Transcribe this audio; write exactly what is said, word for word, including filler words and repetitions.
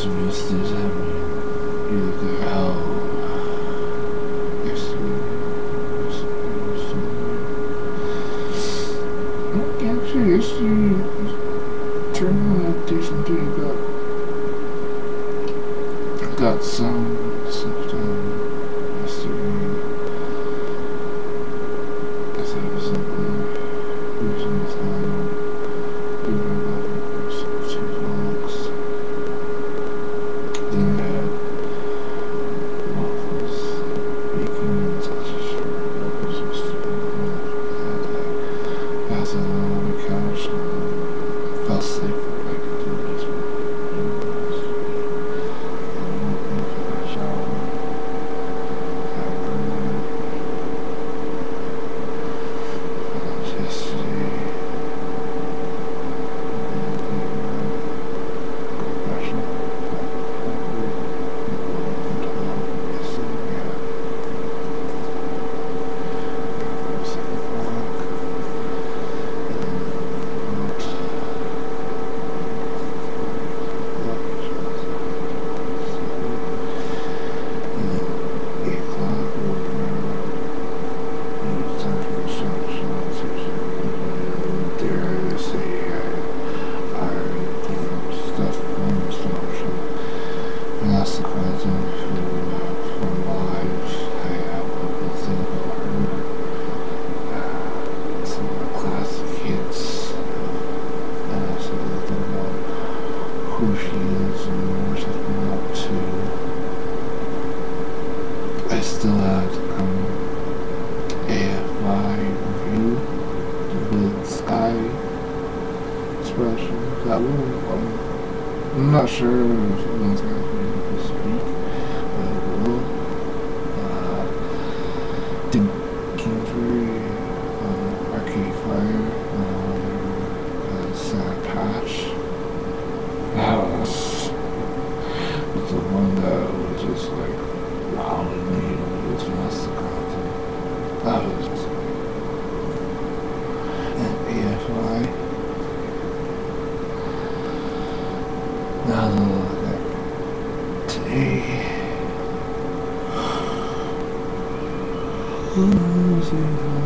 some instances having you look at how yesterday, yesterday, actually yesterday turned out decent too. Got got some stuff done yesterday. As I was in the losing time doing about the first two vlogs. Then I had waffles, bacon, and sausage for breakfast yesterday. I was on the couch and fell asleep for like two days. Who she is and what she's been up to. I still have um, A F I review, the Big Sky expression. That one, um, I'm not sure if someone's going to be able to speak, but I will. Uh, King three, um, Arcade Fire, um, uh, Santa Patch. That was the one that was just like wowing me when it was master content. That was just like, and A F I. Now look at today. Let's see.